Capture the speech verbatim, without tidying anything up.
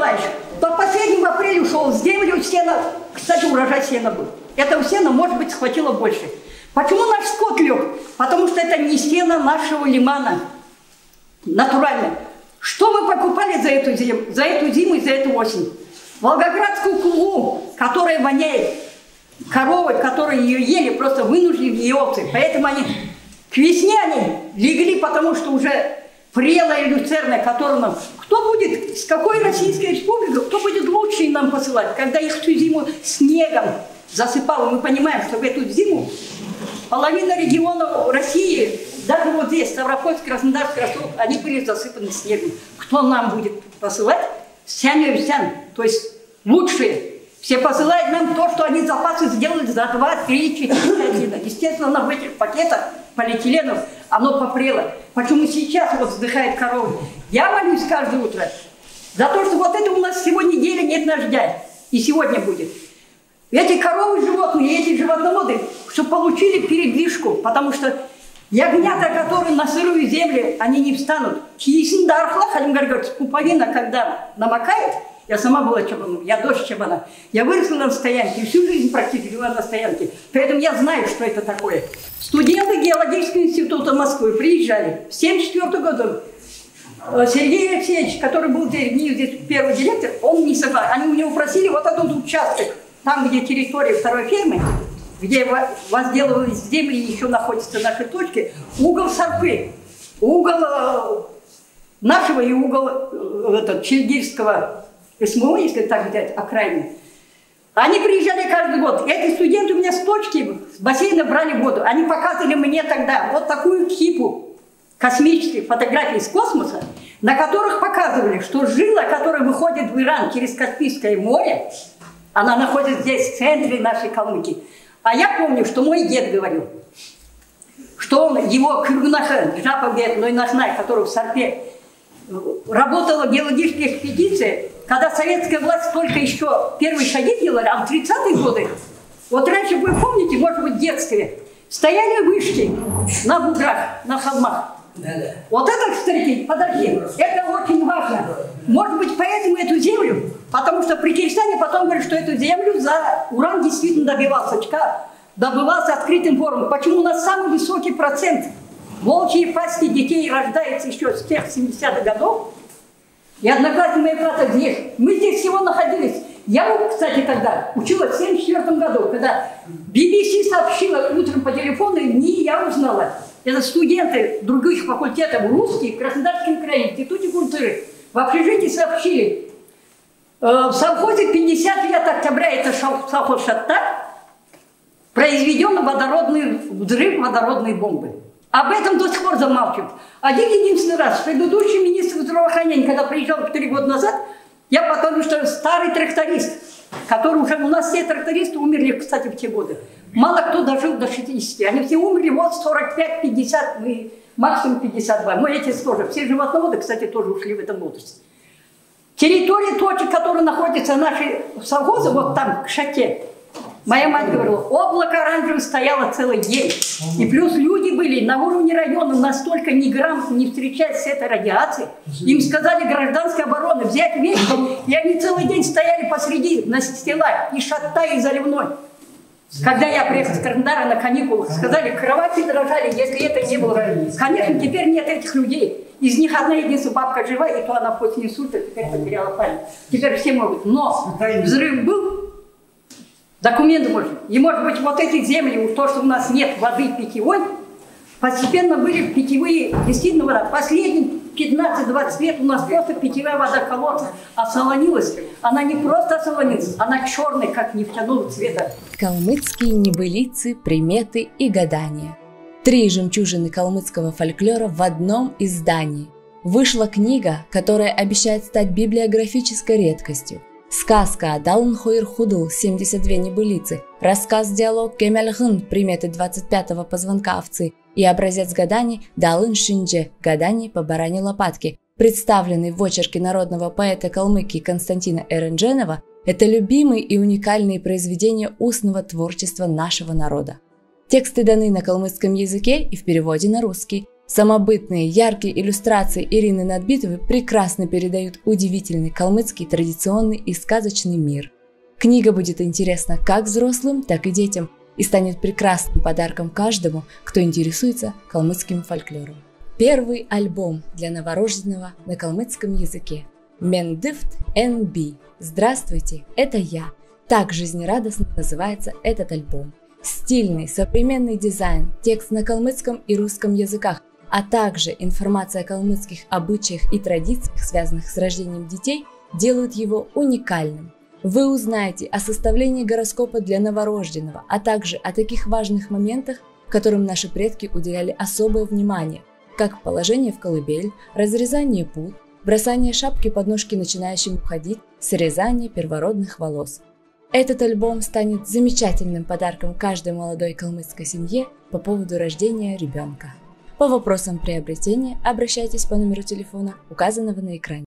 Николаевич, по последнему апрелю ушел в землю сена. Кстати, урожай сена был. Этого сена, может быть, схватило больше. Почему наш скот лег? Потому что это не сено нашего лимана. Натурально. Что мы покупали за эту зиму, за эту зиму и за эту осень? Волгоградскую кулу, которая воняет. Коровы, которые ее ели, просто вынуждены ее овцы. Поэтому они к весне они легли, потому что уже прелая люцерна, которую нам... Кто будет, с какой Российской Республикой, кто будет лучше нам посылать, когда их всю зиму снегом засыпало? Мы понимаем, что в эту зиму половина регионов России, даже вот здесь, Ставропольск, Краснодар, Ростов, они были засыпаны снегом. Кто нам будет посылать? Сянь и сянь, то есть лучшие. Все посылают нам то, что они запасы сделали за два, три, четыре дня. Естественно, в этих пакетах полиэтиленов оно попрело. Почему сейчас вот вздыхает коровы? Я молюсь каждое утро за то, что вот это у нас сегодня неделя нет дождя. И сегодня будет. Эти коровы животные, эти животноводы, чтобы получили передвижку, потому что ягнята, которые на сырую землю, они не встанут. Пуповина, когда намокает, я сама была чабаном, я дочь чабана. Я выросла на стоянке, всю жизнь практически жила на стоянке. Поэтому я знаю, что это такое. Студенты геологического института Москвы приезжали в семьдесят четвёртом году. Сергей Алексеевич, который был здесь, здесь первый директор, он не согласен. Они у него просили вот этот участок, там, где территория второй фермы, где возделывались земли, еще находятся наши точки, угол Сарпы, угол нашего и угол этот, Чильгирского СМО, если так взять, окраины. Они приезжали каждый год. Эти студенты у меня с точки, с бассейна брали воду. Они показывали мне тогда вот такую кипу космических фотографий из космоса, на которых показывали, что жила, которая выходит в Иран через Каспийское море, она находится здесь, в центре нашей Калмыкии. А я помню, что мой дед говорил, что он, его Кыргынаха, Жапа Нойнахнай, который в Сарпе, работала геологическая экспедиция, когда советская власть только еще первые шаги делали, а в тридцатые годы, вот раньше, вы помните, может быть, в детстве, стояли вышки на буграх, на холмах. Да-да. Вот это, старики, подожди, это очень важно. Может быть, поэтому эту землю, потому что при Киргизстане потом говорят, что эту землю за уран действительно добивался, добывался открытым форумом. Почему у нас самый высокий процент волчьей пасти детей рождается еще с тех семидесятых годов? И одноклассник моего брата здесь. Мы здесь всего находились. Я, кстати, тогда училась в семьдесят четвёртом году, когда би би си сообщила утром по телефону, не я узнала. Это студенты других факультетов, русские, в Краснодарском крае, в Институте культуры, в общежитии сообщили. В совхозе пятьдесят лет октября, это совхоз Шатта, произведен водородный взрыв водородной бомбы. Об этом до сих пор замалчивают. Один единственный раз, предыдущий министр здравоохранения, когда приезжал четыре года назад, я потому что старый тракторист, который уже, у нас все трактористы умерли, кстати, в те годы. Мало кто дожил до шестидесяти. Они все умерли вот сорок пять пятьдесят, максимум пятьдесят два. Мы эти тоже. Все животноводы, кстати, тоже ушли в этом возрасте. Территория точек, которые находятся наши совхозы, вот там, к Шаке. Моя мать говорила, облако оранжевое стояло целый день. И плюс люди были на уровне района настолько неграмотно, не встречаясь с этой радиацией. Им сказали гражданской обороны взять вещи, и они целый день стояли посреди, на стелах, и Шатта, и Заливной. Когда я приехала с Краснодара на каникулах, сказали, кровати дрожали, если это не было. Конечно, теперь нет этих людей. Из них одна единственная бабка жива, и то она после инсульта теперь потеряла память. Теперь все могут. Но взрыв был, документы можно. И может быть вот эти земли, то, что у нас нет воды питьевой, постепенно были питьевые, действительно вода. Последние пятнадцать-двадцать лет у нас просто питьевая вода колодца осолонилась. Она не просто осолонилась, она черная, как нефтяного цвета. Калмыцкие небылицы, приметы и гадания. Три жемчужины калмыцкого фольклора в одном издании. Вышла книга, которая обещает стать библиографической редкостью. Сказка «Далын хойр худл» семьдесят две небылицы, рассказ-диалог «Кемельгын» приметы двадцать пятого позвонка овцы и образец гаданий «Далын шиндже» гаданий по бараньей лопатке, представленный в очерке народного поэта Калмыкии Константина Эрендженова, это любимые и уникальные произведения устного творчества нашего народа. Тексты даны на калмыцком языке и в переводе на русский. Самобытные, яркие иллюстрации Ирины Надбитовой прекрасно передают удивительный калмыцкий традиционный и сказочный мир. Книга будет интересна как взрослым, так и детям и станет прекрасным подарком каждому, кто интересуется калмыцким фольклором. Первый альбом для новорожденного на калмыцком языке. Мендифт эн би. Здравствуйте, это я. Так жизнерадостно называется этот альбом. Стильный, современный дизайн, текст на калмыцком и русском языках, а также информация о калмыцких обычаях и традициях, связанных с рождением детей, делают его уникальным. Вы узнаете о составлении гороскопа для новорожденного, а также о таких важных моментах, которым наши предки уделяли особое внимание, как положение в колыбель, разрезание пут, бросание шапки под ножки начинающим ходить, срезание первородных волос. Этот альбом станет замечательным подарком каждой молодой калмыцкой семье по поводу рождения ребенка. По вопросам приобретения обращайтесь по номеру телефона, указанного на экране.